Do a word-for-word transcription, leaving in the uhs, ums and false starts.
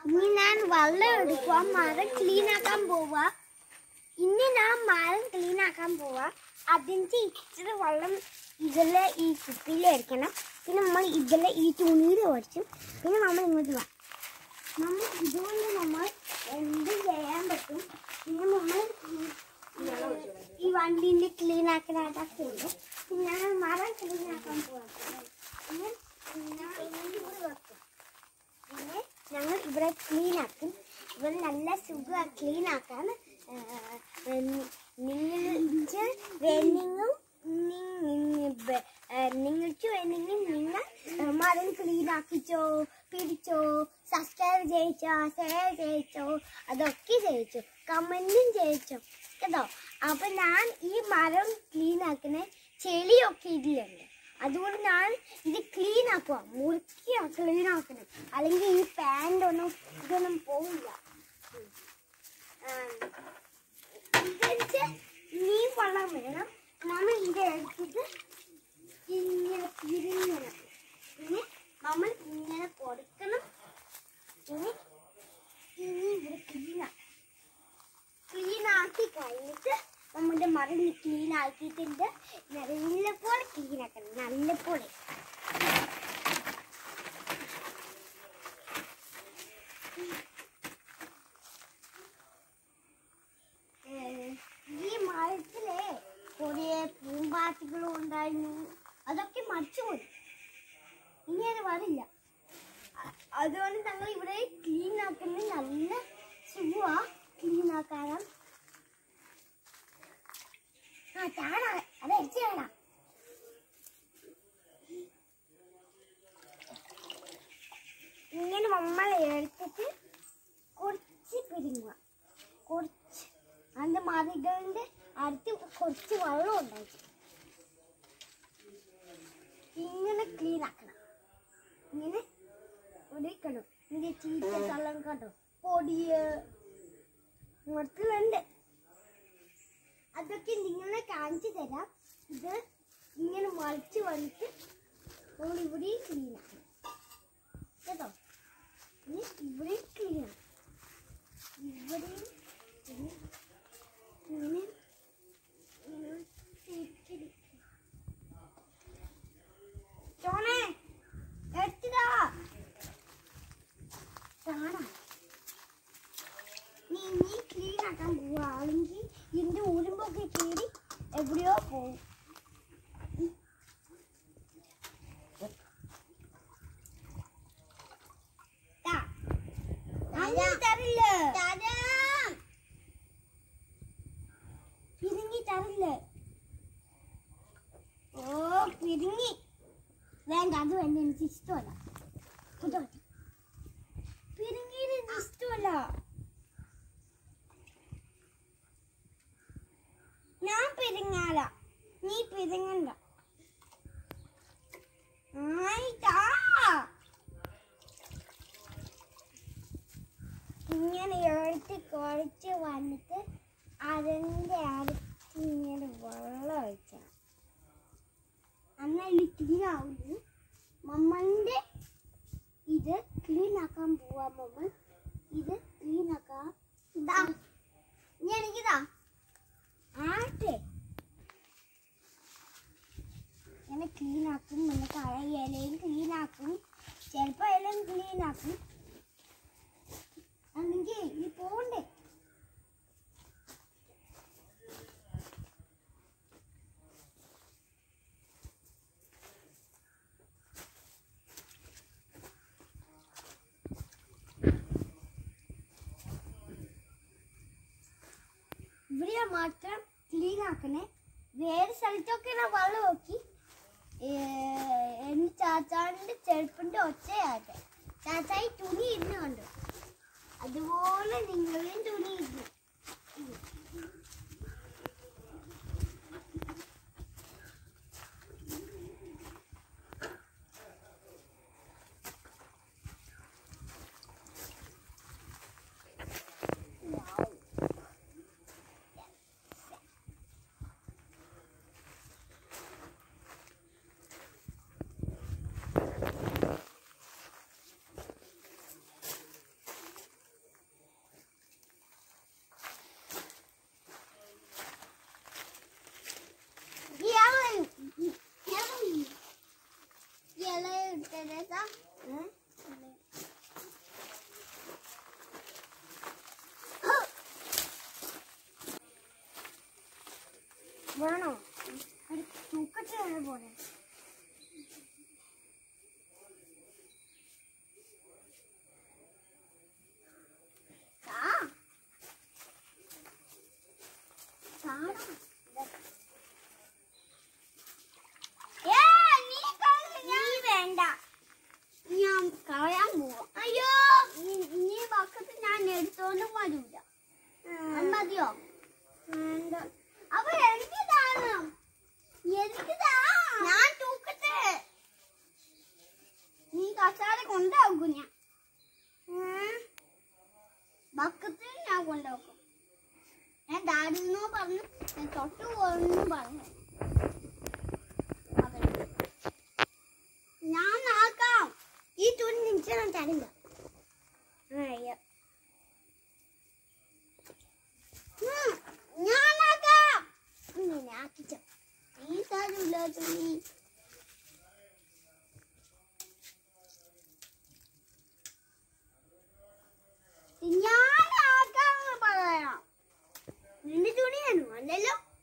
ഇനി ഞാൻ വെള്ളം എടുക്കുക, മരം ക്ലീൻ ആക്കാൻ പോവാ. ഇനി ഞാൻ മരം ക്ലീൻ ആക്കാൻ പോവാ. അതിൻ്റെ ഇച്ചിരി വെള്ളം ഇതിലെ ഈ കുപ്പിയിലായിരിക്കണം. പിന്നെ നമ്മൾ ഇതിലെ ഈ തുണിയിൽ ഒഴിച്ചും. പിന്നെ നമ്മൾ ഇങ്ങോട്ട് വാ. നമ്മൾ ഇതുകൊണ്ട് നമ്മൾ എന്ത് ചെയ്യാൻ പറ്റും. പിന്നെ നമ്മൾ ഈ വണ്ടീൻ്റെ ക്ലീൻ ആക്കാനായിട്ടൊക്കെ ഉണ്ട്. പിന്നെ ഞാൻ മരം ക്ലീൻ ആക്കാൻ പോവാം. പിന്നെ വെക്കും. പിന്നെ ഞങ്ങൾ ഇവിടെ ക്ലീൻ ആക്കും. ഇവിടെ നല്ല സുഖം ക്ലീൻ ആക്കാൻ. നിങ്ങൾക്ക് വേണമെങ്കിലും നിങ്ങൾക്ക് വേണമെങ്കിൽ നിങ്ങൾ മരം ക്ലീൻ ആക്കിച്ചോ, പിടിച്ചോ, സബ്സ്ക്രൈബ് ചെയ്യിച്ചോ, ഷെയർ ചെയ്യിച്ചോ, അതൊക്കെ ചെയ്യിച്ചോ, കമൻറ്റും ചെയ്യിച്ചോ കേട്ടോ. അപ്പം ഞാൻ ഈ മരം ക്ലീൻ ആക്കുന്ന ചെളിയൊക്കെ ഇതിലുണ്ട്. അതുകൊണ്ട് ഞാൻ ഇത് ക്ലീൻ ആക്കുക, മുറുക്കിയാ ക്ലീൻ ആക്കണം. അല്ലെങ്കിൽ ഈ പാൻ്റൊന്നും ഇതൊന്നും പോവില്ല. ഇതെനിക്ക് നീ വെള്ളം വേണം. നമ്മൾ ഇത് എടുത്തിട്ട് ഇങ്ങനെ തിരിഞ്ഞണം. പിന്നെ നമ്മൾ ഇങ്ങനെ കൊടുക്കണം. ഇനി ഇനി ഇവിടെ ക്ലീനാക്കി ക്ലീൻ ആക്കി കഴിഞ്ഞിട്ട് നമ്മുടെ മരം ക്ലീൻ ആക്കിയിട്ടുണ്ട്. നല്ലപോലെ ക്ലീൻ ആക്കണം, നല്ലപോലെ. ഈ മരത്തിലെ കുറേ പൂമ്പാറ്റകളും ഉണ്ടായിരുന്നു. അതൊക്കെ മരിച്ചുപോയി. ഇനി അത് വരില്ല. അതുകൊണ്ട് ഞങ്ങൾ ഇവിടെ ക്ലീൻ ആക്കുന്നത് നല്ല സുഖമാ ക്ലീൻ ആക്കാനും. ആ ചാണ അത് അടിച്ചു വേണം. ഇങ്ങനെ നമ്മൾ എടുത്തിട്ട് കുറച്ച് പിരിങ്ങുക. കുറച്ച് അതിൻ്റെ മതികളുടെ അടുത്ത് കുറച്ച് വെള്ളം ഉണ്ടാക്കി ഇങ്ങനെ ക്ലീൻ ആക്കണം. ഇങ്ങനെ ഒടിക്കണം. ഇതിൻ്റെ ചീത്ത വെള്ളം കേട്ടോ, പൊടിയ മക്കളുണ്ട്. അതൊക്കെ നിങ്ങളെ കാണിച്ചു തരാം. ഇത് ഇങ്ങനെ മറിച്ച് വന്നിട്ട് നമ്മൾ ഇവിടെ ക്ലീൻ ആക്കണം കേട്ടോ. ഇനി ഇവിടെ ക്ലീൻ ആക്കണം. ഇവിടെ ഇങ്ങനെ ചോണേ എടുത്തിടാ. നീ നീ ക്ലീൻ ആക്കാൻ പോവാ. അല്ലെങ്കിൽ ഇതിന്റെ ഉരുമ്പൊക്കെ കീറി എവിടെയോ പോവും. തരില്ല പിരിങ്ങി തരില്ല. ഓ പിരിങ്ങി വേണ്ട, അത് വേണ്ട, എനിക്ക് ഇഷ്ടമല്ല. പിരിങ്ങിയത് എനിക്ക് ഇഷ്ടമല്ല. ഞാൻ പിരിങ്ങാല, നീ പിരിങ്ങണ്ട. ഇങ്ങനെ എടുത്ത് കുഴച്ച് വന്നിട്ട് അതിൻ്റെ അടുത്ത് ഇങ്ങനെ വെള്ളം ഒഴിച്ചാൽ അന്നതിൽ ക്ലീൻ ആവുന്നു. മമ്മൻ്റെ ഇത് ക്ലീൻ ആക്കാൻ പോവാ. മമ്മ ഇത് ക്ലീൻ ആക്കാം. ഇതാ ഇനി എനിക്കിതാ ആട്ടെ ഇങ്ങനെ ക്ലീൻ ആക്കും. പിന്നെ കഴ ഇലയും ക്ലീൻ ആക്കും. ചിലപ്പോൾ ഇലയും ക്ലീൻ ആക്കും. അല്ലെങ്കിൽ ഈ പോണ്ടേ. ഇവിടെ മാത്രം ക്ലീൻ ആക്കണേ. വേറെ സ്ഥലത്തൊക്കെ ഞാൻ വെള്ളം നോക്കി. എൻ്റെ ചാച്ചാൻ്റെ ചെരുപ്പിൻ്റെ ഒച്ചയാട്ടെ. ചാച്ചായി തുണി ഇരുന്ന് കണ്ടു. അതുപോലെ നിങ്ങളെയും തുണി ഇരുന്നു. ചാടുന്നോ പറഞ്ഞു തൊട്ട് പോകണമെന്നും പറഞ്ഞു. ഞാൻ ആക്കാം. ഈ തുണി നിൽച്ചാൽ ഞാൻ ചാടില്ല. ഞാനാക്കാം. ഇങ്ങനെ ആക്കിച്ചോ. ഈ തരൂല തുണി. ഞാനാക്കാന്ന് പറയാം. നിന്റെ തുണിയാണോ? അല്ലല്ലോ.